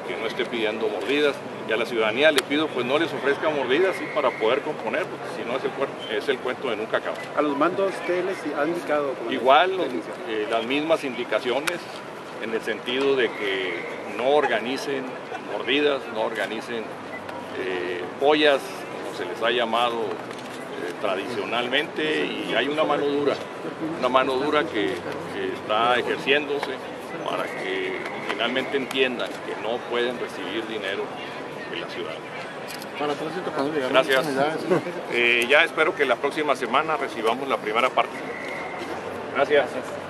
que no esté pidiendo mordidas. Y a la ciudadanía le pido pues no les ofrezca mordidas ¿sí? para poder componer, porque si no es el cuento de nunca acabar. ¿A los mandos qué les han indicado? Igual las mismas indicaciones en el sentido de que no organicen mordidas, no organicen pollas, como se les ha llamado tradicionalmente, y hay una mano dura que está ejerciéndose para que finalmente entiendan que no pueden recibir dinero de la ciudad. Gracias. Ya espero que la próxima semana recibamos la primera parte. Gracias.